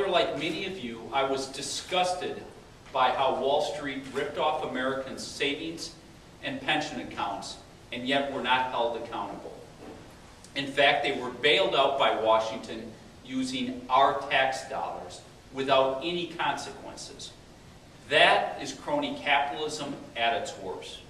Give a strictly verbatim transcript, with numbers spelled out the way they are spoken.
like many of you, I was disgusted by how Wall Street ripped off Americans' savings and pension accounts, and yet were not held accountable. In fact, they were bailed out by Washington using our tax dollars without any consequences. That is crony capitalism at its worst.